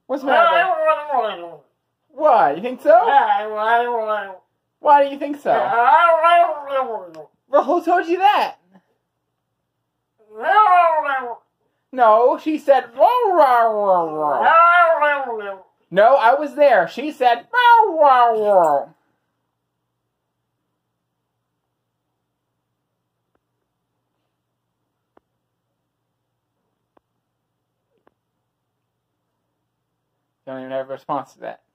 What's the matter? Why? You think so? Why do you think so? Well, who told you that? No, she said. No, I was there. She said. Don't even have a response to that.